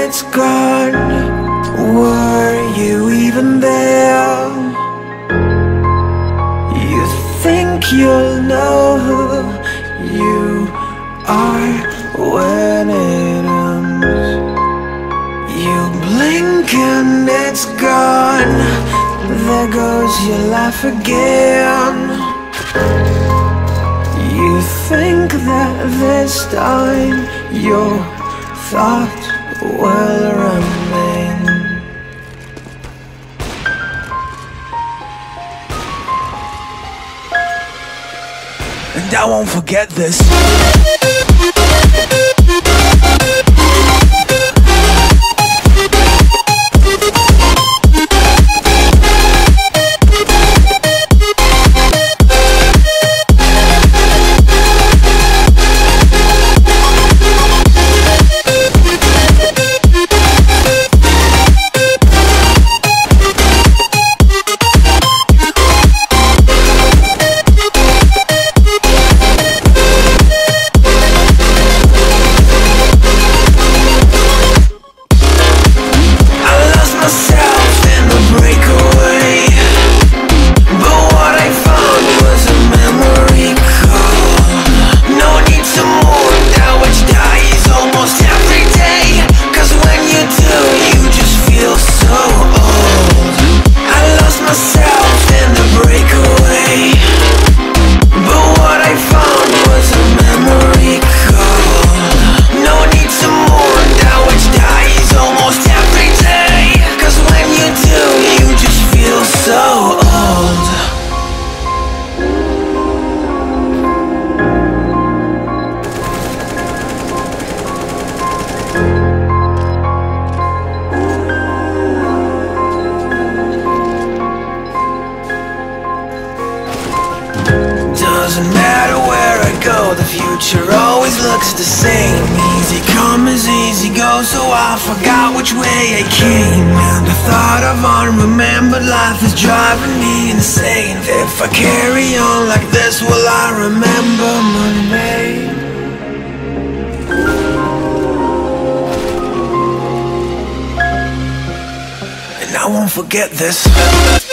it's gone. Were you even there? You think you'll know who you are when it ends. You blink and it's gone. There goes your life again. You think that this time your thought will remain. And I won't forget this. Doesn't matter where I go, the future always looks the same. Easy come as easy go, so I forgot which way I came. And the thought of unremembered life is driving me insane. If I carry on like this, will I remember my name? And I won't forget this.